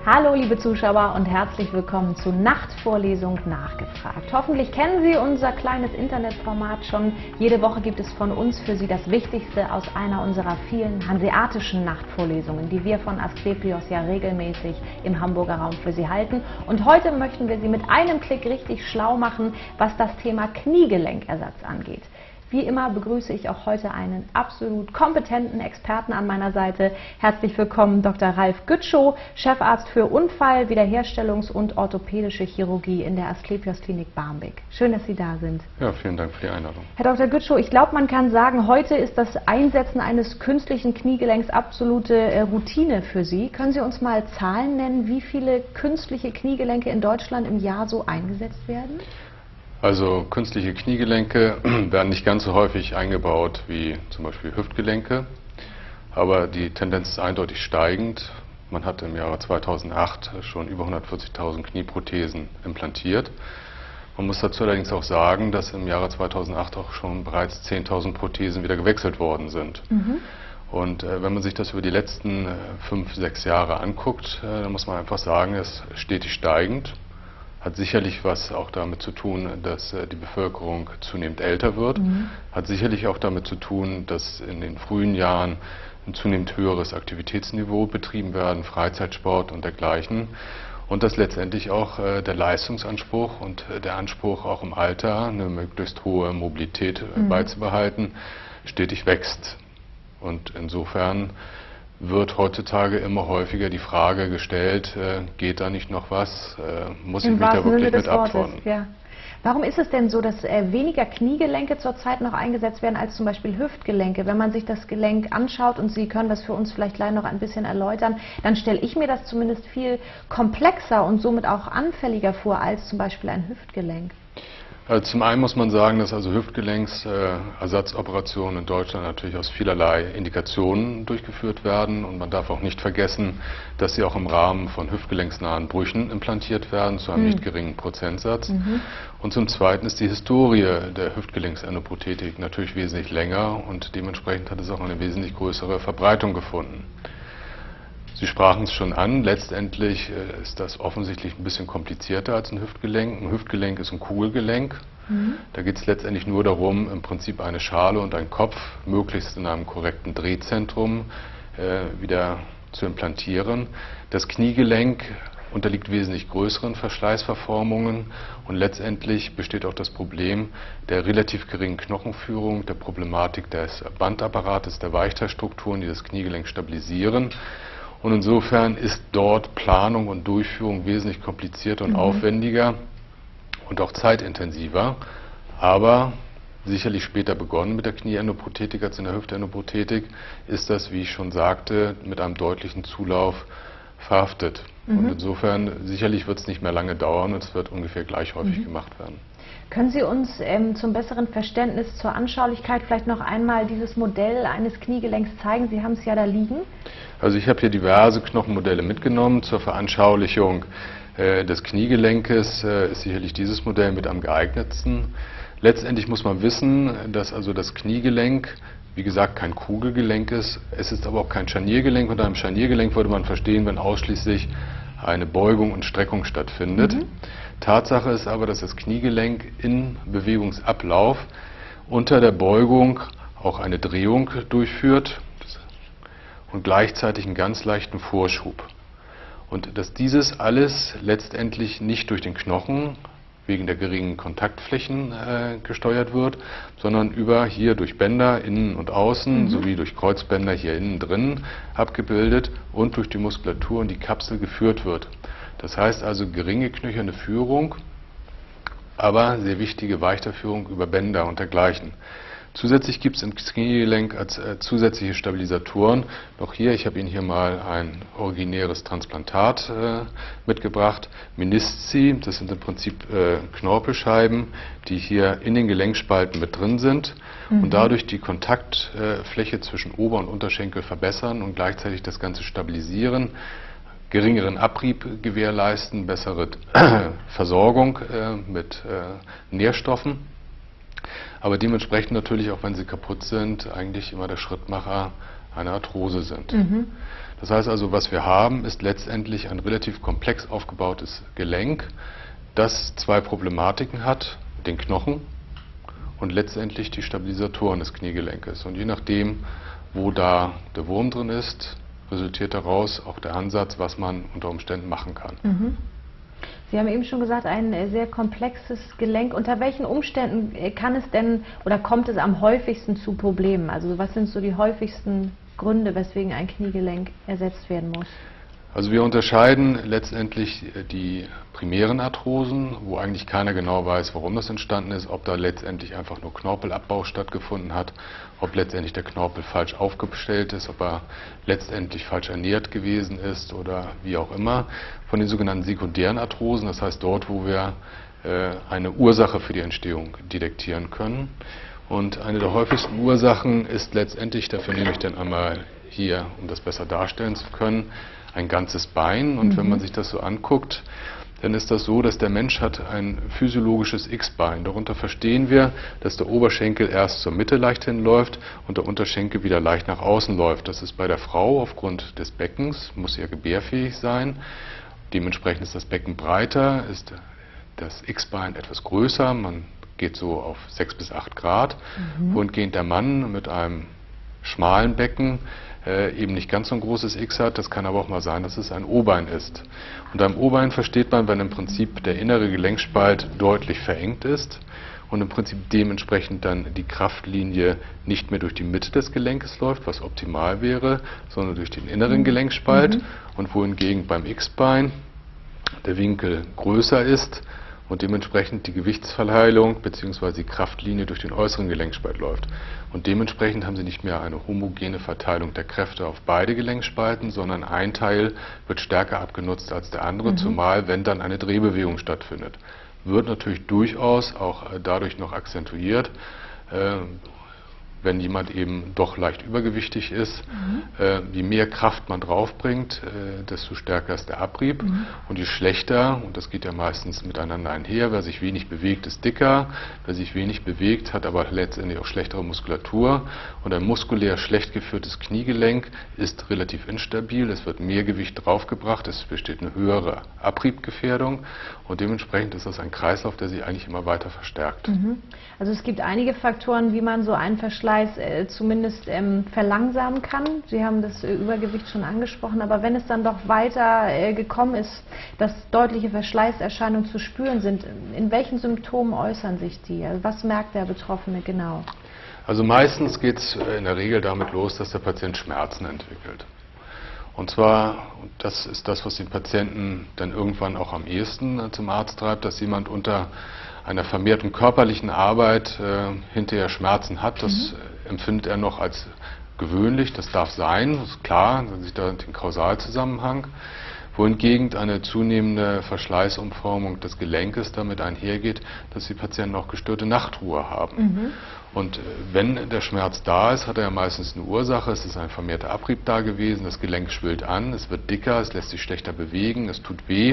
Hallo liebe Zuschauer und herzlich willkommen zu Nachtvorlesung nachgefragt. Hoffentlich kennen Sie unser kleines Internetformat schon. Jede Woche gibt es von uns für Sie das Wichtigste aus einer unserer vielen hanseatischen Nachtvorlesungen, die wir von Asklepios ja regelmäßig im Hamburger Raum für Sie halten. Und heute möchten wir Sie mit einem Klick richtig schlau machen, was das Thema Kniegelenkersatz angeht. Wie immer begrüße ich auch heute einen absolut kompetenten Experten an meiner Seite. Herzlich willkommen Dr. Ralf Gütschow, Chefarzt für Unfall-, Wiederherstellungs- und orthopädische Chirurgie in der Asklepios Klinik Barmbek. Schön, dass Sie da sind. Ja, vielen Dank für die Einladung. Herr Dr. Gütschow, ich glaube, man kann sagen, heute ist das Einsetzen eines künstlichen Kniegelenks absolute Routine für Sie. Können Sie uns mal Zahlen nennen, wie viele künstliche Kniegelenke in Deutschland im Jahr so eingesetzt werden? Also künstliche Kniegelenke werden nicht ganz so häufig eingebaut wie zum Beispiel Hüftgelenke, aber die Tendenz ist eindeutig steigend. Man hat im Jahre 2008 schon über 140.000 Knieprothesen implantiert. Man muss dazu allerdings auch sagen, dass im Jahre 2008 auch schon bereits 10.000 Prothesen wieder gewechselt worden sind. Und wenn man sich das über die letzten 5, 6 Jahre anguckt, dann muss man einfach sagen, es ist stetig steigend. Hat sicherlich was auch damit zu tun, dass die Bevölkerung zunehmend älter wird. Hat sicherlich auch damit zu tun, dass in den frühen Jahren ein zunehmend höheres Aktivitätsniveau betrieben werden, Freizeitsport und dergleichen. Und dass letztendlich auch der Leistungsanspruch und der Anspruch auch im Alter eine möglichst hohe Mobilität beizubehalten, stetig wächst. Und insofern wird heutzutage immer häufiger die Frage gestellt, geht da nicht noch was, muss ich mich da wirklich mit abfordern? Ja. Warum ist es denn so, dass weniger Kniegelenke zurzeit noch eingesetzt werden als zum Beispiel Hüftgelenke? Wenn man sich das Gelenk anschaut, und Sie können das für uns vielleicht gleich noch ein bisschen erläutern, dann stelle ich mir das zumindest viel komplexer und somit auch anfälliger vor als zum Beispiel ein Hüftgelenk. Zum einen muss man sagen, dass also Hüftgelenksersatzoperationen in Deutschland natürlich aus vielerlei Indikationen durchgeführt werden, und man darf auch nicht vergessen, dass sie auch im Rahmen von hüftgelenksnahen Brüchen implantiert werden, zu einem nicht geringen Prozentsatz. Und zum Zweiten ist die Historie der Hüftgelenksendoprothetik natürlich wesentlich länger, und dementsprechend hat es auch eine wesentlich größere Verbreitung gefunden. Sie sprachen es schon an, letztendlich ist das offensichtlich ein bisschen komplizierter als ein Hüftgelenk. Ein Hüftgelenk ist ein Kugelgelenk. Da geht es letztendlich nur darum, im Prinzip eine Schale und einen Kopf möglichst in einem korrekten Drehzentrum wieder zu implantieren. Das Kniegelenk unterliegt wesentlich größeren Verschleißverformungen, und letztendlich besteht auch das Problem der relativ geringen Knochenführung, der Problematik des Bandapparates, der Weichteilstrukturen, die das Kniegelenk stabilisieren. Und insofern ist dort Planung und Durchführung wesentlich komplizierter und aufwendiger und auch zeitintensiver, aber sicherlich später begonnen mit der Knieendoprothetik als in der Hüftendoprothetik, ist das, wie ich schon sagte, mit einem deutlichen Zulauf verhaftet. Und insofern sicherlich wird es nicht mehr lange dauern, und es wird ungefähr gleich häufig gemacht werden. Können Sie uns zum besseren Verständnis zur Anschaulichkeit vielleicht noch einmal dieses Modell eines Kniegelenks zeigen? Sie haben es ja da liegen. Also ich habe hier diverse Knochenmodelle mitgenommen. Zur Veranschaulichung des Kniegelenkes ist sicherlich dieses Modell mit am geeignetsten. Letztendlich muss man wissen, dass also das Kniegelenk, wie gesagt, kein Kugelgelenk ist. Es ist aber auch kein Scharniergelenk. Unter einem Scharniergelenk würde man verstehen, wenn ausschließlich eine Beugung und Streckung stattfindet. Tatsache ist aber, dass das Kniegelenk im Bewegungsablauf unter der Beugung auch eine Drehung durchführt und gleichzeitig einen ganz leichten Vorschub. Und dass dieses alles letztendlich nicht durch den Knochen wegen der geringen Kontaktflächen gesteuert wird, sondern hier durch Bänder innen und außen sowie durch Kreuzbänder hier innen drin abgebildet und durch die Muskulatur und die Kapsel geführt wird. Das heißt also geringe knöcherne Führung, aber sehr wichtige Weichteilführung über Bänder und dergleichen. Zusätzlich gibt es im Kniegelenk als zusätzliche Stabilisatoren, noch hier, ich habe Ihnen hier mal ein originäres Transplantat mitgebracht, Menisci, das sind im Prinzip Knorpelscheiben, die hier in den Gelenkspalten mit drin sind und dadurch die Kontaktfläche zwischen Ober- und Unterschenkel verbessern und gleichzeitig das Ganze stabilisieren, geringeren Abrieb gewährleisten, bessere Versorgung mit Nährstoffen. Aber dementsprechend natürlich, auch wenn sie kaputt sind, eigentlich immer der Schrittmacher eine Arthrose sind. Das heißt also, was wir haben, ist letztendlich ein relativ komplex aufgebautes Gelenk, das zwei Problematiken hat, den Knochen und letztendlich die Stabilisatoren des Kniegelenkes. Und je nachdem, wo da der Wurm drin ist, resultiert daraus auch der Ansatz, was man unter Umständen machen kann. Sie haben eben schon gesagt, ein sehr komplexes Gelenk. Unter welchen Umständen kann es denn oder kommt es am häufigsten zu Problemen? Also was sind so die häufigsten Gründe, weswegen ein Kniegelenk ersetzt werden muss? Also wir unterscheiden letztendlich die primären Arthrosen, wo eigentlich keiner genau weiß, warum das entstanden ist, ob da letztendlich einfach nur Knorpelabbau stattgefunden hat, ob letztendlich der Knorpel falsch aufgestellt ist, ob er letztendlich falsch ernährt gewesen ist oder wie auch immer. Von den sogenannten sekundären Arthrosen, das heißt dort, wo wir eine Ursache für die Entstehung detektieren können. Und eine der häufigsten Ursachen ist letztendlich, dafür nehme ich dann einmal hier, um das besser darstellen zu können, ein ganzes Bein. Und wenn man sich das so anguckt, dann ist das so, dass der Mensch hat ein physiologisches X-Bein. Darunter verstehen wir, dass der Oberschenkel erst zur Mitte leicht hinläuft und der Unterschenkel wieder leicht nach außen läuft. Das ist bei der Frau aufgrund des Beckens, muss ja gebärfähig sein. Dementsprechend ist das Becken breiter, ist das X-Bein etwas größer, man geht so auf 6 bis 8 Grad. Wohingehend der Mann mit einem schmalen Becken eben nicht ganz so ein großes X hat. Das kann aber auch mal sein, dass es ein O-Bein ist. Und am O-Bein versteht man, wenn im Prinzip der innere Gelenkspalt deutlich verengt ist und im Prinzip dementsprechend dann die Kraftlinie nicht mehr durch die Mitte des Gelenkes läuft, was optimal wäre, sondern durch den inneren Gelenkspalt. Und wohingegen beim X-Bein der Winkel größer ist und dementsprechend die Gewichtsverteilung bzw. die Kraftlinie durch den äußeren Gelenkspalt läuft. Und dementsprechend haben Sie nicht mehr eine homogene Verteilung der Kräfte auf beide Gelenkspalten, sondern ein Teil wird stärker abgenutzt als der andere, zumal wenn dann eine Drehbewegung stattfindet. Wird natürlich durchaus auch dadurch noch akzentuiert, wenn jemand eben doch leicht übergewichtig ist. Je mehr Kraft man draufbringt, desto stärker ist der Abrieb. Und je schlechter, und das geht ja meistens miteinander einher, wer sich wenig bewegt, ist dicker. Wer sich wenig bewegt, hat aber letztendlich auch schlechtere Muskulatur. Und ein muskulär schlecht geführtes Kniegelenk ist relativ instabil. Es wird mehr Gewicht draufgebracht, es besteht eine höhere Abriebgefährdung. Und dementsprechend ist das ein Kreislauf, der sich eigentlich immer weiter verstärkt. Also es gibt einige Faktoren, wie man so einen Verschleiß zumindest verlangsamen kann. Sie haben das Übergewicht schon angesprochen, aber wenn es dann doch weiter gekommen ist, dass deutliche Verschleißerscheinungen zu spüren sind, in welchen Symptomen äußern sich die? Also was merkt der Betroffene genau? Also meistens geht es in der Regel damit los, dass der Patient Schmerzen entwickelt. Und zwar, das ist das, was den Patienten dann irgendwann auch am ehesten zum Arzt treibt, dass jemand unter einer vermehrten körperlichen Arbeit hinterher Schmerzen hat. Das empfindet er noch als gewöhnlich, das darf sein, das ist klar, man sieht da den Kausalzusammenhang. Wohingegen eine zunehmende Verschleißumformung des Gelenkes damit einhergeht, dass die Patienten auch gestörte Nachtruhe haben. Und wenn der Schmerz da ist, hat er ja meistens eine Ursache. Es ist ein vermehrter Abrieb da gewesen, das Gelenk schwillt an, es wird dicker, es lässt sich schlechter bewegen, es tut weh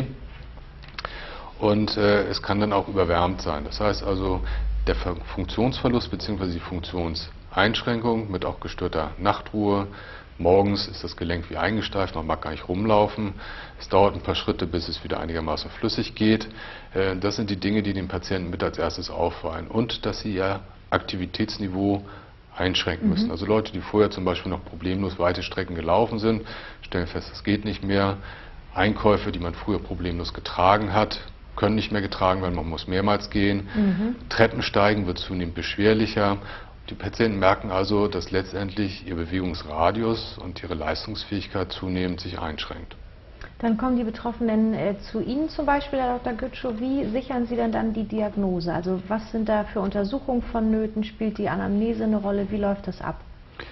und es kann dann auch überwärmt sein. Das heißt also, der Funktionsverlust bzw. die Funktionseinschränkung mit auch gestörter Nachtruhe. Morgens ist das Gelenk wie eingesteift, man mag gar nicht rumlaufen. Es dauert ein paar Schritte, bis es wieder einigermaßen flüssig geht. Das sind die Dinge, die den Patienten mit als erstes auffallen. Und dass sie ihr Aktivitätsniveau einschränken müssen. Also Leute, die vorher zum Beispiel noch problemlos weite Strecken gelaufen sind, stellen fest, es geht nicht mehr. Einkäufe, die man früher problemlos getragen hat, können nicht mehr getragen werden, man muss mehrmals gehen. Treppensteigen wird zunehmend beschwerlicher. Die Patienten merken also, dass letztendlich ihr Bewegungsradius und ihre Leistungsfähigkeit zunehmend sich einschränkt. Dann kommen die Betroffenen zu Ihnen zum Beispiel, Herr Dr. Gütschow. Wie sichern Sie denn dann die Diagnose? Also was sind da für Untersuchungen vonnöten? Spielt die Anamnese eine Rolle? Wie läuft das ab?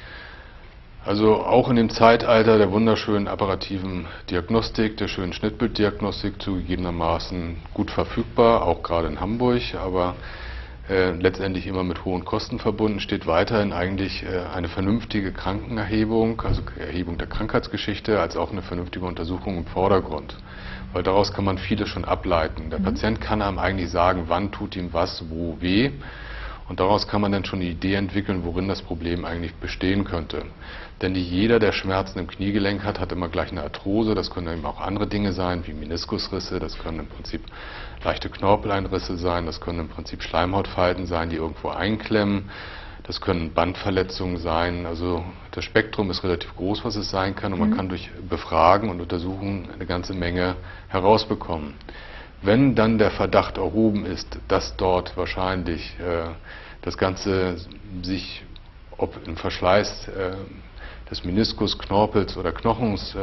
Also auch in dem Zeitalter der wunderschönen apparativen Diagnostik, der schönen Schnittbilddiagnostik zugegebenermaßen gut verfügbar, auch gerade in Hamburg, aber letztendlich immer mit hohen Kosten verbunden, steht weiterhin eigentlich eine vernünftige Krankenerhebung, also Erhebung der Krankheitsgeschichte, als auch eine vernünftige Untersuchung im Vordergrund. Weil daraus kann man vieles schon ableiten. Der Patient kann einem eigentlich sagen, wann tut ihm was, wo weh. Und daraus kann man dann schon eine Idee entwickeln, worin das Problem eigentlich bestehen könnte. Denn nicht jeder, der Schmerzen im Kniegelenk hat, hat immer gleich eine Arthrose. Das können eben auch andere Dinge sein, wie Meniskusrisse. Das können im Prinzip leichte Knorpeleinrisse sein. Das können im Prinzip Schleimhautfalten sein, die irgendwo einklemmen. Das können Bandverletzungen sein. Also das Spektrum ist relativ groß, was es sein kann. Und man kann durch Befragen und Untersuchen eine ganze Menge herausbekommen. Wenn dann der Verdacht erhoben ist, dass dort wahrscheinlich das Ganze sich, ob im Verschleiß des Meniskus, Knorpels oder Knochens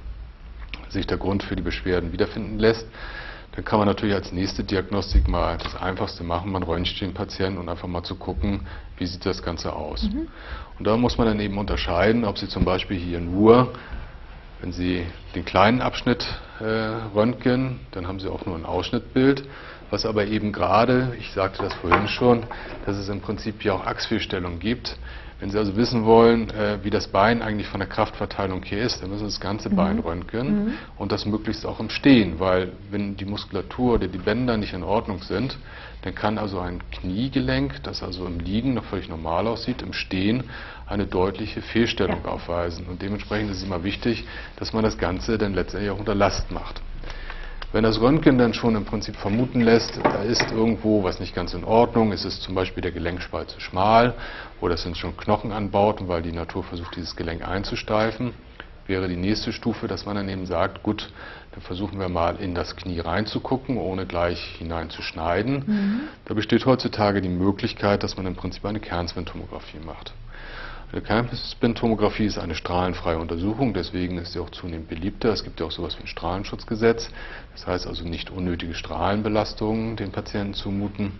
sich der Grund für die Beschwerden wiederfinden lässt, dann kann man natürlich als nächste Diagnostik mal das Einfachste machen, man röntgt den Patienten und einfach mal zu gucken, wie sieht das Ganze aus. Und da muss man dann eben unterscheiden, ob Sie zum Beispiel hier nur, wenn Sie den kleinen Abschnitt röntgen, dann haben Sie auch nur ein Ausschnittbild, was aber eben gerade, ich sagte das vorhin schon, dass es im Prinzip hier auch Achsfehlstellungen gibt. Wenn Sie also wissen wollen, wie das Bein eigentlich von der Kraftverteilung hier ist, dann müssen Sie das ganze Bein röntgen und das möglichst auch im Stehen, weil wenn die Muskulatur oder die Bänder nicht in Ordnung sind, dann kann also ein Kniegelenk, das also im Liegen noch völlig normal aussieht, im Stehen eine deutliche Fehlstellung aufweisen. Und dementsprechend ist es immer wichtig, dass man das Ganze dann letztendlich auch unter Last macht. Wenn das Röntgen dann schon im Prinzip vermuten lässt, da ist irgendwo was nicht ganz in Ordnung, ist es zum Beispiel der Gelenkspalt zu schmal oder es sind schon Knochenanbauten, weil die Natur versucht, dieses Gelenk einzusteifen, wäre die nächste Stufe, dass man dann eben sagt, gut, dann versuchen wir mal in das Knie reinzugucken, ohne gleich hineinzuschneiden. Da besteht heutzutage die Möglichkeit, dass man im Prinzip eine Kernspintomographie macht. Eine Kernspintomographie ist eine strahlenfreie Untersuchung, deswegen ist sie auch zunehmend beliebter. Es gibt ja auch sowas wie ein Strahlenschutzgesetz, das heißt also nicht unnötige Strahlenbelastungen den Patienten zumuten.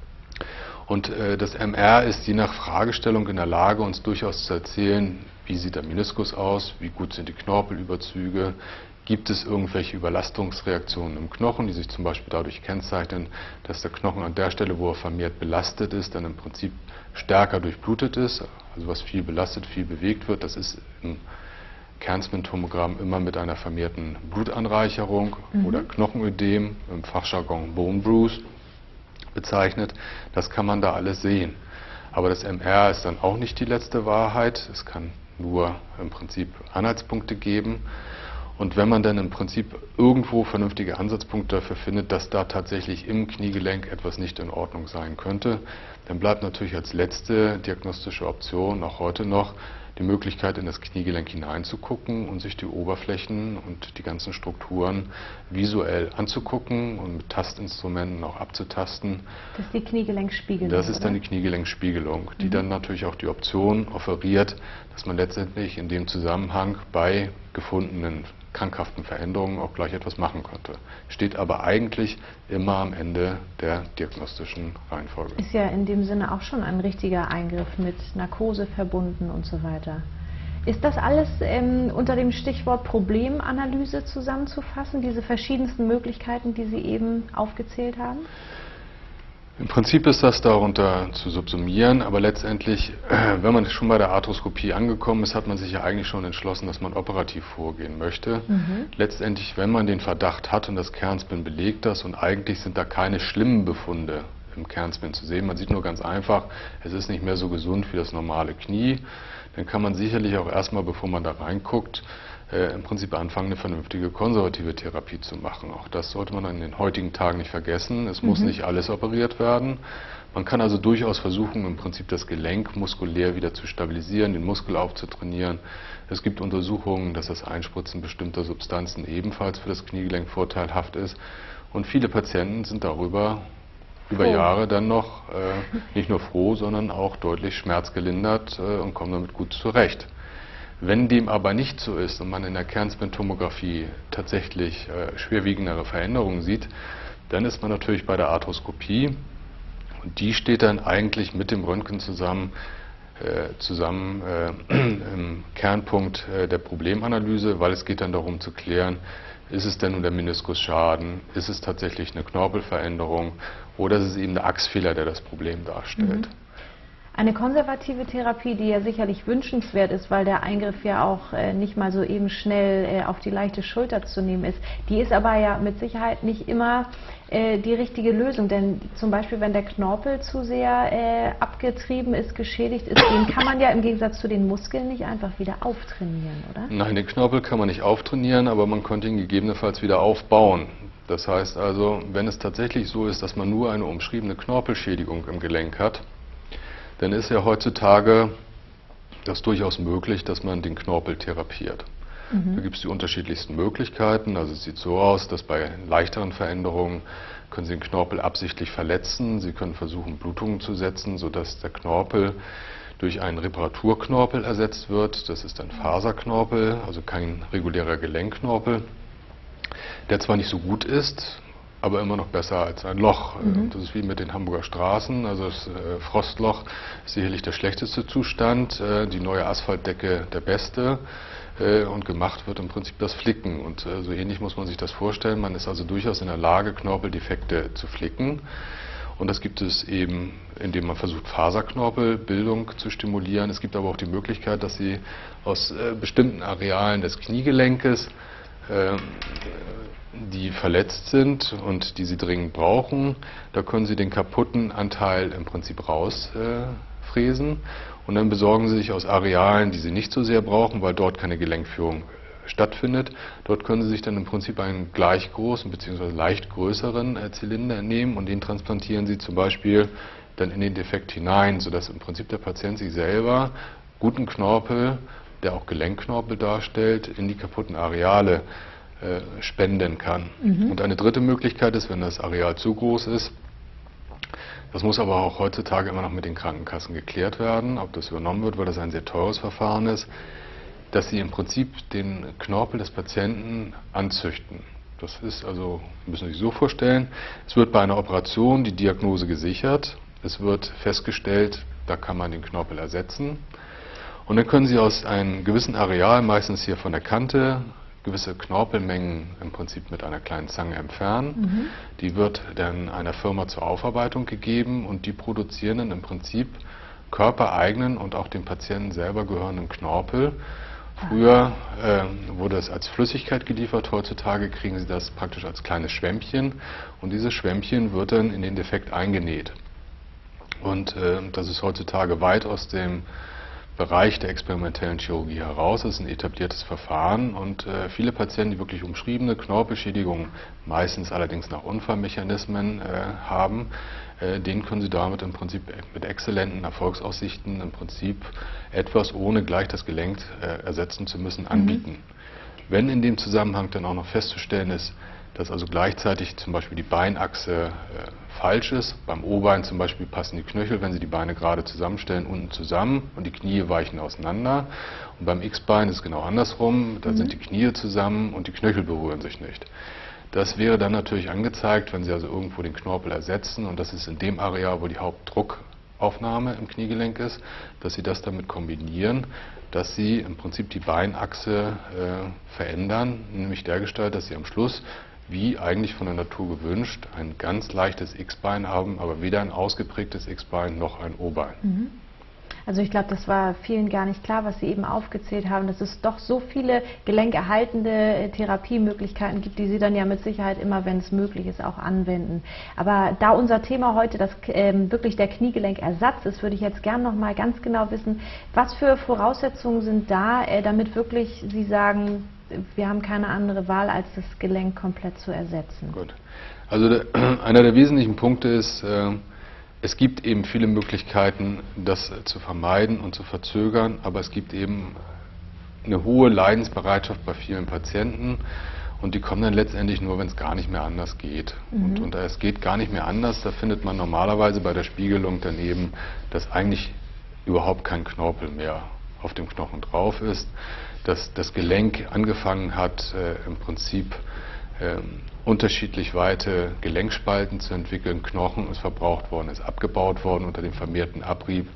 Und das MR ist je nach Fragestellung in der Lage, uns durchaus zu erzählen, wie sieht der Meniskus aus, wie gut sind die Knorpelüberzüge, gibt es irgendwelche Überlastungsreaktionen im Knochen, die sich zum Beispiel dadurch kennzeichnen, dass der Knochen an der Stelle, wo er vermehrt belastet ist, dann im Prinzip stärker durchblutet ist, also was viel belastet, viel bewegt wird. Das ist im Kernspintomogramm immer mit einer vermehrten Blutanreicherung oder Knochenödem, im Fachjargon Bone Bruise bezeichnet. Das kann man da alles sehen. Aber das MR ist dann auch nicht die letzte Wahrheit. Es kann nur im Prinzip Anhaltspunkte geben. Und wenn man dann im Prinzip irgendwo vernünftige Ansatzpunkte dafür findet, dass da tatsächlich im Kniegelenk etwas nicht in Ordnung sein könnte, dann bleibt natürlich als letzte diagnostische Option auch heute noch die Möglichkeit, in das Kniegelenk hineinzugucken und sich die Oberflächen und die ganzen Strukturen visuell anzugucken und mit Tastinstrumenten auch abzutasten. Das ist die Kniegelenkspiegelung. Das ist dann die Kniegelenkspiegelung, die dann natürlich auch die Option offeriert, dass man letztendlich in dem Zusammenhang bei gefundenen krankhaften Veränderungen auch gleich etwas machen könnte. Steht aber eigentlich immer am Ende der diagnostischen Reihenfolge. Ist ja in dem Sinne auch schon ein richtiger Eingriff mit Narkose verbunden und so weiter. Ist das alles unter dem Stichwort Problemanalyse zusammenzufassen, diese verschiedensten Möglichkeiten, die Sie eben aufgezählt haben? Im Prinzip ist das darunter zu subsumieren, aber letztendlich, wenn man schon bei der Arthroskopie angekommen ist, hat man sich ja eigentlich schon entschlossen, dass man operativ vorgehen möchte. Letztendlich, wenn man den Verdacht hat und das Kernspin belegt das und eigentlich sind da keine schlimmen Befunde im Kernspin zu sehen, man sieht nur ganz einfach, es ist nicht mehr so gesund wie das normale Knie, dann kann man sicherlich auch erstmal, bevor man da reinguckt, im Prinzip anfangen, eine vernünftige konservative Therapie zu machen. Auch das sollte man in den heutigen Tagen nicht vergessen. Es muss nicht alles operiert werden. Man kann also durchaus versuchen, im Prinzip das Gelenk muskulär wieder zu stabilisieren, den Muskel aufzutrainieren. Es gibt Untersuchungen, dass das Einspritzen bestimmter Substanzen ebenfalls für das Kniegelenk vorteilhaft ist. Und viele Patienten sind darüber über Jahre dann noch nicht nur froh, sondern auch deutlich schmerzgelindert und kommen damit gut zurecht. Wenn dem aber nicht so ist und man in der Kernspintomographie tatsächlich schwerwiegendere Veränderungen sieht, dann ist man natürlich bei der Arthroskopie und die steht dann eigentlich mit dem Röntgen zusammen im Kernpunkt der Problemanalyse, weil es geht dann darum zu klären, ist es denn nun der Meniskusschaden, ist es tatsächlich eine Knorpelveränderung oder ist es eben der Achsfehler, der das Problem darstellt. Eine konservative Therapie, die ja sicherlich wünschenswert ist, weil der Eingriff ja auch nicht mal so eben schnell auf die leichte Schulter zu nehmen ist, die ist aber ja mit Sicherheit nicht immer die richtige Lösung. Denn zum Beispiel, wenn der Knorpel zu sehr abgetrieben ist, geschädigt ist, den kann man ja im Gegensatz zu den Muskeln nicht einfach wieder auftrainieren, oder? Nein, den Knorpel kann man nicht auftrainieren, aber man könnte ihn gegebenenfalls wieder aufbauen. Das heißt also, wenn es tatsächlich so ist, dass man nur eine umschriebene Knorpelschädigung im Gelenk hat, dann ist ja heutzutage das durchaus möglich, dass man den Knorpel therapiert. Da gibt es die unterschiedlichsten Möglichkeiten. Also es sieht so aus, dass bei leichteren Veränderungen können Sie den Knorpel absichtlich verletzen. Sie können versuchen, Blutungen zu setzen, sodass der Knorpel durch einen Reparaturknorpel ersetzt wird. Das ist ein Faserknorpel, also kein regulärer Gelenkknorpel, der zwar nicht so gut ist, aber immer noch besser als ein Loch. Das ist wie mit den Hamburger Straßen. Also das Frostloch ist sicherlich der schlechteste Zustand, die neue Asphaltdecke der beste. Und gemacht wird im Prinzip das Flicken. Und so ähnlich muss man sich das vorstellen. Man ist also durchaus in der Lage, Knorpeldefekte zu flicken. Und das gibt es eben, indem man versucht, Faserknorpelbildung zu stimulieren. Es gibt aber auch die Möglichkeit, dass Sie aus bestimmten Arealen des Kniegelenkes, die verletzt sind und die Sie dringend brauchen, da können Sie den kaputten Anteil im Prinzip rausfräsen. Und dann besorgen Sie sich aus Arealen, die Sie nicht so sehr brauchen, weil dort keine Gelenkführung stattfindet. Dort können Sie sich dann im Prinzip einen gleich großen bzw. leicht größeren Zylinder nehmen und den transplantieren Sie zum Beispiel dann in den Defekt hinein, sodass im Prinzip der Patient sich selber guten Knorpel, der auch Gelenkknorpel darstellt, in die kaputten Areale spenden kann. Und eine dritte Möglichkeit ist, wenn das Areal zu groß ist, das muss aber auch heutzutage immer noch mit den Krankenkassen geklärt werden, ob das übernommen wird, weil das ein sehr teures Verfahren ist, dass sie im Prinzip den Knorpel des Patienten anzüchten. Das ist also, müssen Sie sich so vorstellen, es wird bei einer Operation die Diagnose gesichert, es wird festgestellt, da kann man den Knorpel ersetzen und dann können Sie aus einem gewissen Areal, meistens hier von der Kante, gewisse Knorpelmengen im Prinzip mit einer kleinen Zange entfernen. Die wird dann einer Firma zur Aufarbeitung gegeben und die produzieren dann im Prinzip körpereigenen und auch dem Patienten selber gehörenden Knorpel. Früher wurde es als Flüssigkeit geliefert, heutzutage kriegen Sie das praktisch als kleines Schwämmchen und dieses Schwämmchen wird dann in den Defekt eingenäht. Und das ist heutzutage weit aus dem Bereich der experimentellen Chirurgie heraus. Das ist ein etabliertes Verfahren und viele Patienten, die wirklich umschriebene Knorpelschädigungen, meistens allerdings nach Unfallmechanismen haben, denen können Sie damit im Prinzip mit exzellenten Erfolgsaussichten im Prinzip etwas, ohne gleich das Gelenk ersetzen zu müssen, anbieten. Wenn in dem Zusammenhang dann auch noch festzustellen ist, dass also gleichzeitig zum Beispiel die Beinachse falsch ist. Beim O-Bein zum Beispiel passen die Knöchel, wenn Sie die Beine gerade zusammenstellen, unten zusammen und die Knie weichen auseinander. Und beim X-Bein ist es genau andersrum. Da sind die Knie zusammen und die Knöchel berühren sich nicht. Das wäre dann natürlich angezeigt, wenn Sie also irgendwo den Knorpel ersetzen und das ist in dem Areal, wo die Hauptdruckaufnahme im Kniegelenk ist, dass Sie das damit kombinieren, dass Sie im Prinzip die Beinachse verändern, nämlich dergestalt, dass Sie am Schluss, wie eigentlich von der Natur gewünscht, ein ganz leichtes X-Bein haben, aber weder ein ausgeprägtes X-Bein noch ein O-Bein. Also ich glaube, das war vielen gar nicht klar, was Sie eben aufgezählt haben, dass es doch so viele gelenkerhaltende Therapiemöglichkeiten gibt, die Sie dann ja mit Sicherheit immer, wenn es möglich ist, auch anwenden. Aber da unser Thema heute das wirklich der Kniegelenkersatz ist, würde ich jetzt gerne noch mal ganz genau wissen, was für Voraussetzungen sind da, damit wirklich Sie sagen, wir haben keine andere Wahl, als das Gelenk komplett zu ersetzen. Gut. Also einer der wesentlichen Punkte ist, es gibt eben viele Möglichkeiten, das zu vermeiden und zu verzögern, aber es gibt eben eine hohe Leidensbereitschaft bei vielen Patienten und die kommen dann letztendlich nur, wenn es gar nicht mehr anders geht. Und es geht gar nicht mehr anders, da findet man normalerweise bei der Spiegelung daneben, dass eigentlich überhaupt kein Knorpel mehr auf dem Knochen drauf ist, dass das Gelenk angefangen hat, im Prinzip unterschiedlich weite Gelenkspalten zu entwickeln. Knochen ist verbraucht worden, ist abgebaut worden unter dem vermehrten Abrieb.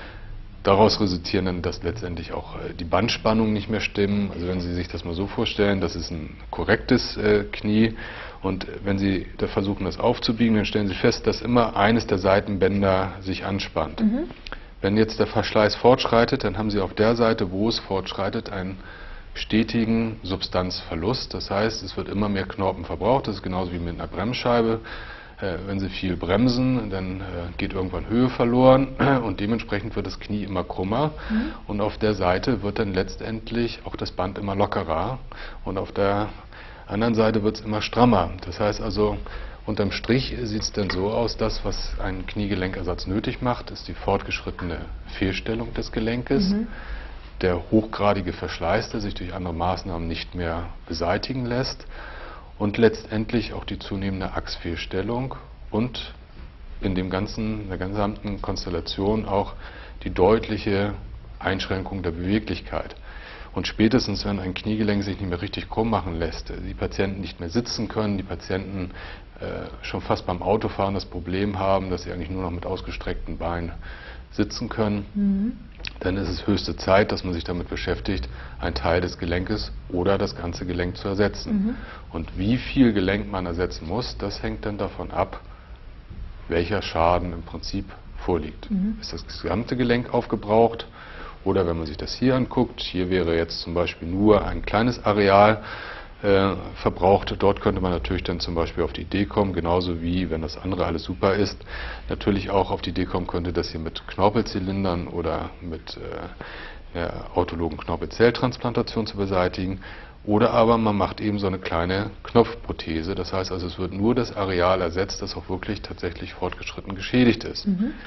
Daraus resultieren dann, dass letztendlich auch die Bandspannungen nicht mehr stimmen. Also wenn Sie sich das mal so vorstellen, das ist ein korrektes Knie und wenn Sie da versuchen, das aufzubiegen, dann stellen Sie fest, dass immer eines der Seitenbänder sich anspannt. Wenn jetzt der Verschleiß fortschreitet, dann haben Sie auf der Seite, wo es fortschreitet, einen stetigen Substanzverlust. Das heißt, es wird immer mehr Knorpel verbraucht. Das ist genauso wie mit einer Bremsscheibe. Wenn Sie viel bremsen, dann geht irgendwann Höhe verloren und dementsprechend wird das Knie immer krummer. Und auf der Seite wird dann letztendlich auch das Band immer lockerer und auf der anderen Seite wird es immer strammer. Das heißt also, unterm Strich sieht es dann so aus, das, was einen Kniegelenkersatz nötig macht, ist die fortgeschrittene Fehlstellung des Gelenkes, der hochgradige Verschleiß, der sich durch andere Maßnahmen nicht mehr beseitigen lässt und letztendlich auch die zunehmende Achsfehlstellung und in der gesamten Konstellation auch die deutliche Einschränkung der Beweglichkeit. Und spätestens, wenn ein Kniegelenk sich nicht mehr richtig krumm machen lässt, die Patienten nicht mehr sitzen können, die Patienten schon fast beim Autofahren das Problem haben, dass sie eigentlich nur noch mit ausgestreckten Beinen sitzen können, dann ist es höchste Zeit, dass man sich damit beschäftigt, einen Teil des Gelenkes oder das ganze Gelenk zu ersetzen. Und wie viel Gelenk man ersetzen muss, das hängt dann davon ab, welcher Schaden im Prinzip vorliegt. Ist das gesamte Gelenk aufgebraucht? Oder wenn man sich das hier anguckt, hier wäre jetzt zum Beispiel nur ein kleines Areal verbraucht. Dort könnte man natürlich dann zum Beispiel auf die Idee kommen, genauso wie, wenn das andere alles super ist, natürlich auch auf die Idee kommen könnte, das hier mit Knorpelzylindern oder mit der autologen Knorpelzelltransplantation zu beseitigen. Oder aber man macht eben so eine kleine Knopfprothese. Das heißt also, es wird nur das Areal ersetzt, das auch wirklich tatsächlich fortgeschritten geschädigt ist.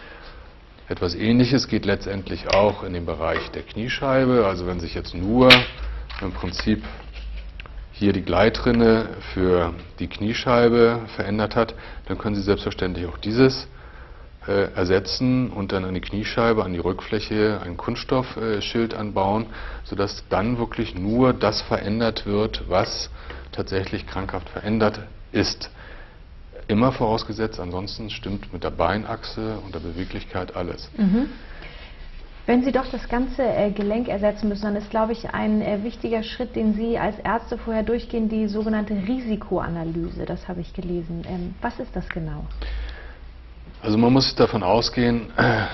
Etwas Ähnliches geht letztendlich auch in den Bereich der Kniescheibe. Also wenn sich jetzt nur im Prinzip hier die Gleitrinne für die Kniescheibe verändert hat, dann können Sie selbstverständlich auch dieses ersetzen und dann an die Kniescheibe, an die Rückfläche ein Kunststoffschild anbauen, sodass dann wirklich nur das verändert wird, was tatsächlich krankhaft verändert ist. Immer vorausgesetzt, ansonsten stimmt mit der Beinachse und der Beweglichkeit alles. Wenn Sie doch das ganze Gelenk ersetzen müssen, dann ist, glaube ich, ein wichtiger Schritt, den Sie als Ärzte vorher durchgehen, die sogenannte Risikoanalyse. Das habe ich gelesen. Was ist das genau? Also man muss davon ausgehen,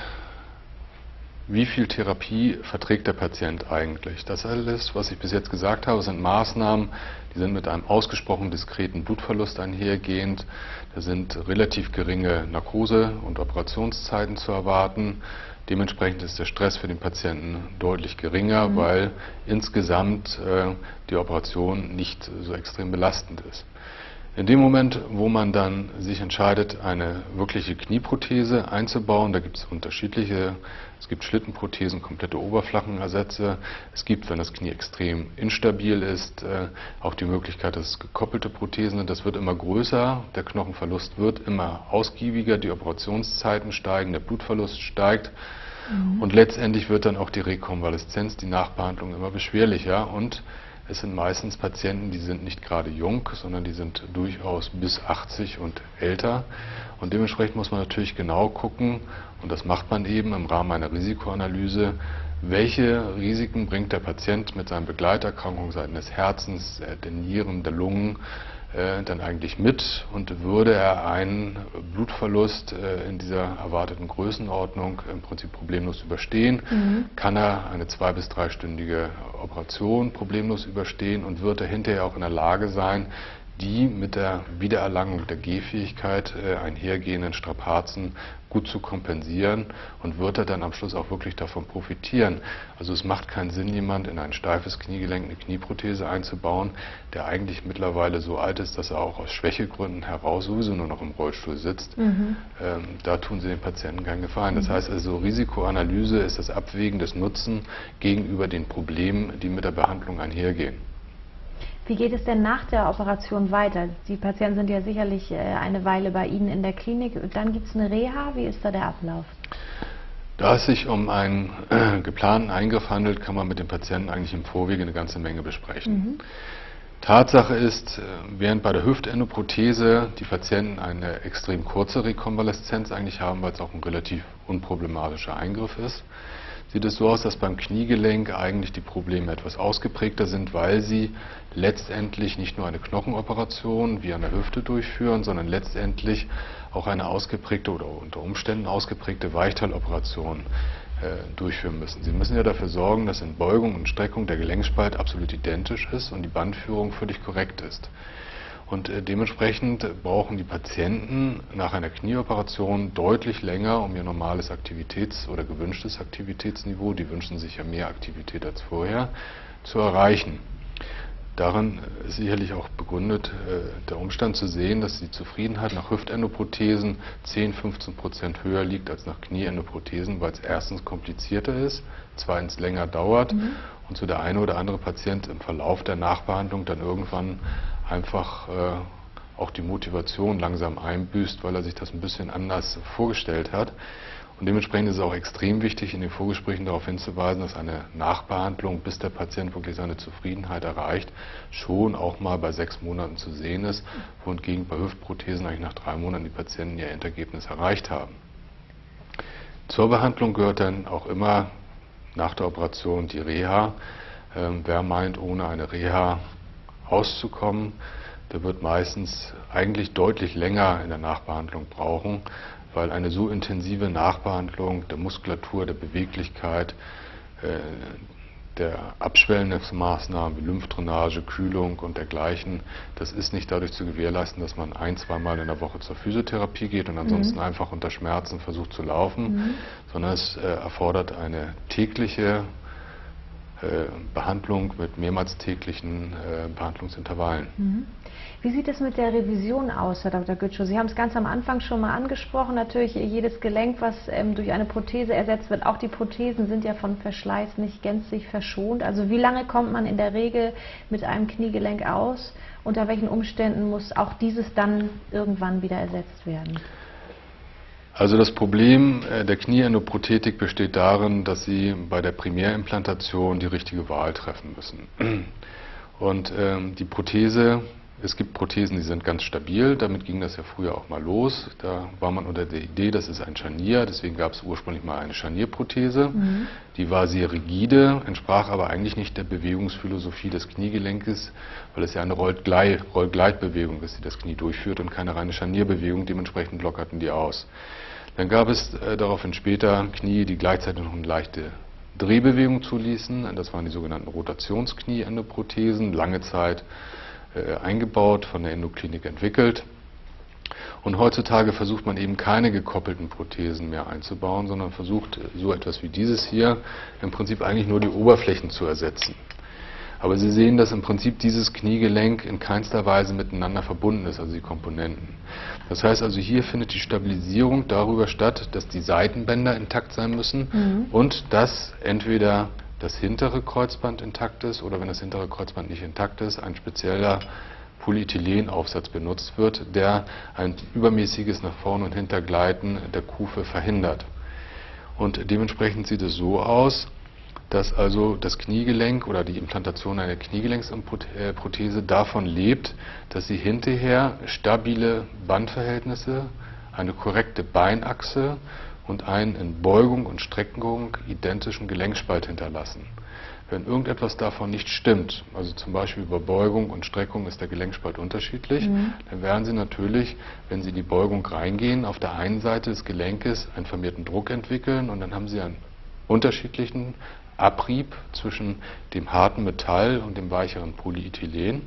wie viel Therapie verträgt der Patient eigentlich. Das alles, was ich bis jetzt gesagt habe, sind Maßnahmen, die sind mit einem ausgesprochen diskreten Blutverlust einhergehend. Da sind relativ geringe Narkose- und Operationszeiten zu erwarten. Dementsprechend ist der Stress für den Patienten deutlich geringer, weil insgesamt die Operation nicht so extrem belastend ist. In dem Moment, wo man dann sich entscheidet, eine wirkliche Knieprothese einzubauen, da gibt es unterschiedliche, es gibt Schlittenprothesen, komplette Oberflächenersätze, es gibt, wenn das Knie extrem instabil ist, auch die Möglichkeit, dass es gekoppelte Prothesen sind. Das wird immer größer, der Knochenverlust wird immer ausgiebiger, die Operationszeiten steigen, der Blutverlust steigt und letztendlich wird dann auch die Rekonvaleszenz, die Nachbehandlung immer beschwerlicher und es sind meistens Patienten, die sind nicht gerade jung, sondern die sind durchaus bis 80 und älter. Und dementsprechend muss man natürlich genau gucken, und das macht man eben im Rahmen einer Risikoanalyse, welche Risiken bringt der Patient mit seinen Begleiterkrankungen seitens des Herzens, der Nieren, der Lungen dann eigentlich mit und würde er einen Blutverlust in dieser erwarteten Größenordnung im Prinzip problemlos überstehen, kann er eine 2- bis 3-stündige Operation problemlos überstehen und wird er hinterher auch in der Lage sein, die mit der Wiedererlangung der Gehfähigkeit einhergehenden Strapazen gut zu kompensieren und wird er dann am Schluss auch wirklich davon profitieren. Also es macht keinen Sinn, jemand in ein steifes Kniegelenk eine Knieprothese einzubauen, der eigentlich mittlerweile so alt ist, dass er auch aus Schwächegründen heraus sowieso nur noch im Rollstuhl sitzt. Da tun Sie den Patienten keinen Gefallen. Das heißt also, Risikoanalyse ist das Abwägen des Nutzen gegenüber den Problemen, die mit der Behandlung einhergehen. Wie geht es denn nach der Operation weiter? Die Patienten sind ja sicherlich eine Weile bei Ihnen in der Klinik. Dann gibt es eine Reha. Wie ist da der Ablauf? Da es sich um einen geplanten Eingriff handelt, kann man mit dem Patienten eigentlich im Vorwege eine ganze Menge besprechen. Tatsache ist, während bei der Hüftendoprothese die Patienten eine extrem kurze Rekonvaleszenz eigentlich haben, weil es auch ein relativ unproblematischer Eingriff ist, sieht es so aus, dass beim Kniegelenk eigentlich die Probleme etwas ausgeprägter sind, weil sie letztendlich nicht nur eine Knochenoperation wie an der Hüfte durchführen, sondern letztendlich auch eine ausgeprägte oder unter Umständen ausgeprägte Weichteilоperation durchführen müssen. Sie müssen ja dafür sorgen, dass in Beugung und Streckung der Gelenkspalt absolut identisch ist und die Bandführung völlig korrekt ist. Und dementsprechend brauchen die Patienten nach einer Knieoperation deutlich länger, um ihr normales oder gewünschtes Aktivitätsniveau, die wünschen sich ja mehr Aktivität als vorher, zu erreichen. Darin ist sicherlich auch begründet der Umstand zu sehen, dass die Zufriedenheit nach Hüftendoprothesen 10–15% höher liegt als nach Knieendoprothesen, weil es erstens komplizierter ist, zweitens länger dauert und so der eine oder andere Patient im Verlauf der Nachbehandlung dann irgendwann einfach auch die Motivation langsam einbüßt, weil er sich das ein bisschen anders vorgestellt hat. Und dementsprechend ist es auch extrem wichtig, in den Vorgesprächen darauf hinzuweisen, dass eine Nachbehandlung, bis der Patient wirklich seine Zufriedenheit erreicht, schon auch mal bei 6 Monaten zu sehen ist, wohingegen bei Hüftprothesen eigentlich nach 3 Monaten die Patienten ihr Endergebnis erreicht haben. Zur Behandlung gehört dann auch immer nach der Operation die Reha. Wer meint, ohne eine Reha auszukommen, der wird meistens eigentlich deutlich länger in der Nachbehandlung brauchen, weil eine so intensive Nachbehandlung der Muskulatur, der Beweglichkeit, der Abschwellungsmaßnahmen wie Lymphdrainage, Kühlung und dergleichen, das ist nicht dadurch zu gewährleisten, dass man 1–2 Mal in der Woche zur Physiotherapie geht und ansonsten einfach unter Schmerzen versucht zu laufen, sondern es erfordert eine tägliche Behandlung mit mehrmals täglichen Behandlungsintervallen. Wie sieht es mit der Revision aus, Herr Dr. Gütschow? Sie haben es ganz am Anfang schon mal angesprochen. Natürlich jedes Gelenk, was durch eine Prothese ersetzt wird, auch die Prothesen sind ja von Verschleiß nicht gänzlich verschont. Also wie lange kommt man in der Regel mit einem Kniegelenk aus? Unter welchen Umständen muss auch dieses dann irgendwann wieder ersetzt werden? Also das Problem der Knieendoprothetik besteht darin, dass Sie bei der Primärimplantation die richtige Wahl treffen müssen. Und die Prothese, es gibt Prothesen, die sind ganz stabil, damit ging das ja früher auch mal los. Da war man unter der Idee, das ist ein Scharnier, deswegen gab es ursprünglich mal eine Scharnierprothese. Die war sehr rigide, entsprach aber eigentlich nicht der Bewegungsphilosophie des Kniegelenkes, weil es ja eine Rollgleitbewegung ist, die das Knie durchführt und keine reine Scharnierbewegung, dementsprechend lockerten die aus. Dann gab es daraufhin später Knie, die gleichzeitig noch eine leichte Drehbewegung zuließen. Das waren die sogenannten Rotationsknie-Endoprothesen, lange Zeit eingebaut, von der Endoklinik entwickelt. Und heutzutage versucht man eben keine gekoppelten Prothesen mehr einzubauen, sondern versucht so etwas wie dieses hier im Prinzip eigentlich nur die Oberflächen zu ersetzen. Aber Sie sehen, dass im Prinzip dieses Kniegelenk in keinster Weise miteinander verbunden ist, also die Komponenten. Das heißt also, hier findet die Stabilisierung darüber statt, dass die Seitenbänder intakt sein müssen und dass entweder das hintere Kreuzband intakt ist oder wenn das hintere Kreuzband nicht intakt ist, ein spezieller Polyethylenaufsatz benutzt wird, der ein übermäßiges nach vorn und hintergleiten der Kufe verhindert. Und dementsprechend sieht es so aus, dass also das Kniegelenk oder die Implantation einer Kniegelenksprothese davon lebt, dass sie hinterher stabile Bandverhältnisse, eine korrekte Beinachse und einen in Beugung und Streckung identischen Gelenkspalt hinterlassen. Wenn irgendetwas davon nicht stimmt, also zum Beispiel bei Beugung und Streckung ist der Gelenkspalt unterschiedlich, dann werden Sie natürlich, wenn Sie in die Beugung reingehen, auf der einen Seite des Gelenkes einen vermehrten Druck entwickeln und dann haben Sie einen unterschiedlichen Abrieb zwischen dem harten Metall und dem weicheren Polyethylen.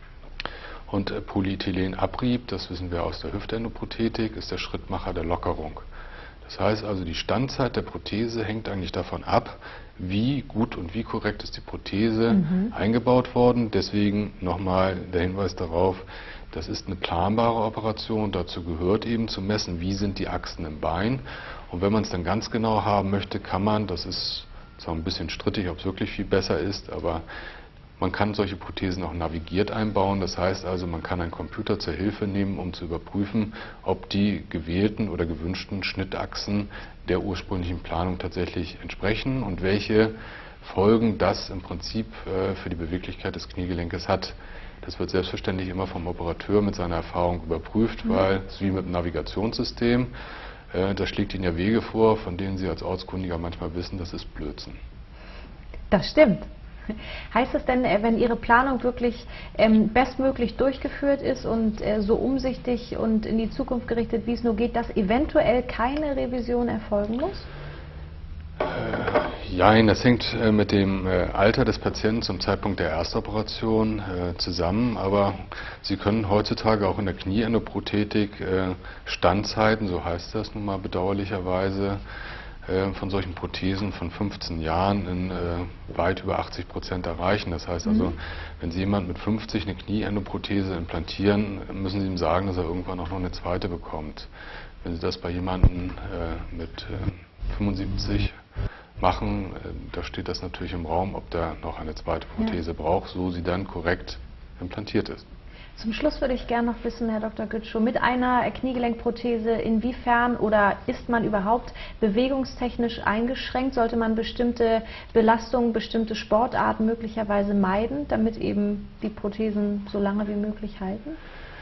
Und Polyethylenabrieb, das wissen wir aus der Hüftendoprothetik, ist der Schrittmacher der Lockerung. Das heißt also, die Standzeit der Prothese hängt eigentlich davon ab, wie gut und wie korrekt ist die Prothese eingebaut worden. Deswegen nochmal der Hinweis darauf, das ist eine planbare Operation. Dazu gehört eben zu messen, wie sind die Achsen im Bein. Und wenn man es dann ganz genau haben möchte, kann man, das ist zwar ein bisschen strittig, ob es wirklich viel besser ist, aber man kann solche Prothesen auch navigiert einbauen. Das heißt also, man kann einen Computer zur Hilfe nehmen, um zu überprüfen, ob die gewählten oder gewünschten Schnittachsen der ursprünglichen Planung tatsächlich entsprechen und welche Folgen das im Prinzip für die Beweglichkeit des Kniegelenkes hat. Das wird selbstverständlich immer vom Operateur mit seiner Erfahrung überprüft, weil es wie mit einem Navigationssystem, das schlägt Ihnen ja Wege vor, von denen Sie als Ortskundiger manchmal wissen, das ist Blödsinn. Das stimmt. Heißt das denn, wenn Ihre Planung wirklich bestmöglich durchgeführt ist und so umsichtig und in die Zukunft gerichtet, wie es nur geht, dass eventuell keine Revision erfolgen muss? Jein, das hängt mit dem Alter des Patienten zum Zeitpunkt der Erstoperation zusammen, aber Sie können heutzutage auch in der Knieendoprothetik Standzeiten, so heißt das nun mal bedauerlicherweise, von solchen Prothesen von 15 Jahren in weit über 80% erreichen. Das heißt also, wenn Sie jemand mit 50 eine Knieendoprothese implantieren, müssen Sie ihm sagen, dass er irgendwann auch noch eine zweite bekommt. Wenn Sie das bei jemandem mit 75 machen, da steht das natürlich im Raum, ob der noch eine zweite Prothese braucht, so sie dann korrekt implantiert ist. Zum Schluss würde ich gerne noch wissen, Herr Dr. Gütschow, mit einer Kniegelenkprothese, inwiefern oder ist man überhaupt bewegungstechnisch eingeschränkt? Sollte man bestimmte Belastungen, bestimmte Sportarten möglicherweise meiden, damit eben die Prothesen so lange wie möglich halten?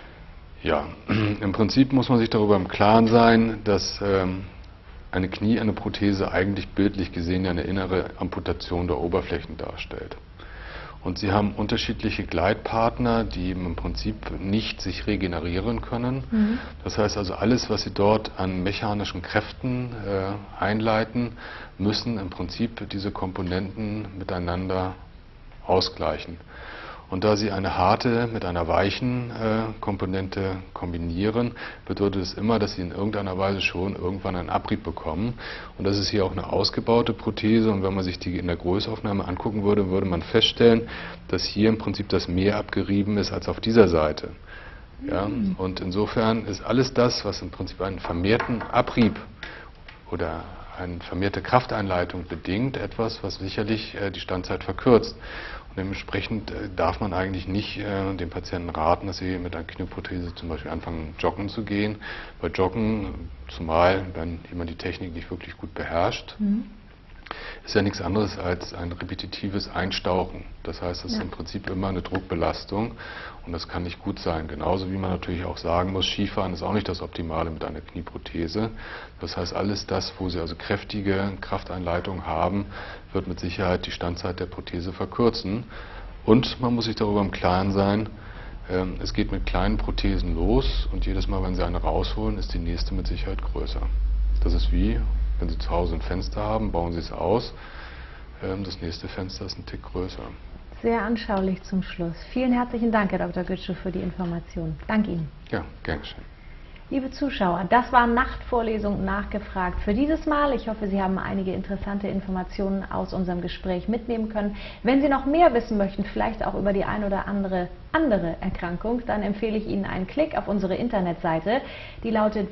Ja, im Prinzip muss man sich darüber im Klaren sein, dass eine Knieendoprothese eigentlich bildlich gesehen eine innere Amputation der Oberflächen darstellt. Und Sie haben unterschiedliche Gleitpartner, die im Prinzip nicht sich regenerieren können. Das heißt also, alles, was Sie dort an mechanischen Kräften einleiten, müssen im Prinzip diese Komponenten miteinander ausgleichen. Und da Sie eine harte mit einer weichen Komponente kombinieren, bedeutet es immer, dass Sie in irgendeiner Weise schon irgendwann einen Abrieb bekommen. Und das ist hier auch eine ausgebaute Prothese. Und wenn man sich die in der Größaufnahme angucken würde, würde man feststellen, dass hier im Prinzip das mehr abgerieben ist als auf dieser Seite. Ja? Und insofern ist alles das, was im Prinzip einen vermehrten Abrieb oder eine vermehrte Krafteinleitung bedingt, etwas, was sicherlich die Standzeit verkürzt. Und dementsprechend darf man eigentlich nicht den Patienten raten, dass sie mit einer Knieprothese zum Beispiel anfangen, joggen zu gehen. Bei Joggen, zumal wenn jemand die Technik nicht wirklich gut beherrscht, ist ja nichts anderes als ein repetitives Einstauchen. Das heißt, es ist im Prinzip immer eine Druckbelastung und das kann nicht gut sein. Genauso wie man natürlich auch sagen muss, Skifahren ist auch nicht das Optimale mit einer Knieprothese. Das heißt, alles das, wo Sie also kräftige Krafteinleitungen haben, wird mit Sicherheit die Standzeit der Prothese verkürzen. Und man muss sich darüber im Klaren sein, es geht mit kleinen Prothesen los und jedes Mal, wenn Sie eine rausholen, ist die nächste mit Sicherheit größer. Das ist wie, wenn Sie zu Hause ein Fenster haben, bauen Sie es aus. Das nächste Fenster ist ein Tick größer. Sehr anschaulich zum Schluss. Vielen herzlichen Dank, Herr Dr. Gütschow, für die Informationen. Danke Ihnen. Ja, gern geschehen. Liebe Zuschauer, das war Nachtvorlesung nachgefragt für dieses Mal. Ich hoffe, Sie haben einige interessante Informationen aus unserem Gespräch mitnehmen können. Wenn Sie noch mehr wissen möchten, vielleicht auch über die ein oder andere Erkrankung, dann empfehle ich Ihnen einen Klick auf unsere Internetseite. Die lautet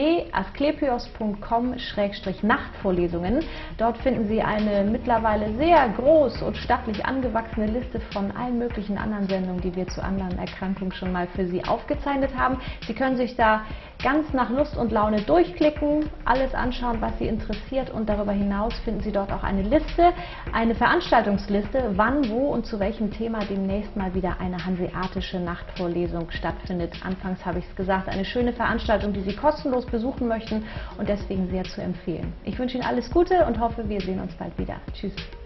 www.asklepios.com/Nachtvorlesungen. Dort finden Sie eine mittlerweile sehr groß und stattlich angewachsene Liste von allen möglichen anderen Sendungen, die wir zu anderen Erkrankungen schon mal für Sie aufgezeichnet haben. Sie können sich da ganz nach Lust und Laune durchklicken, alles anschauen, was Sie interessiert, und darüber hinaus finden Sie dort auch eine Liste, eine Veranstaltungsliste, wann, wo und zu welchem Thema demnächst mal wieder eine hanseatische Nachtvorlesung stattfindet. Anfangs habe ich es gesagt, eine schöne Veranstaltung, die Sie kostenlos besuchen möchten und deswegen sehr zu empfehlen. Ich wünsche Ihnen alles Gute und hoffe, wir sehen uns bald wieder. Tschüss.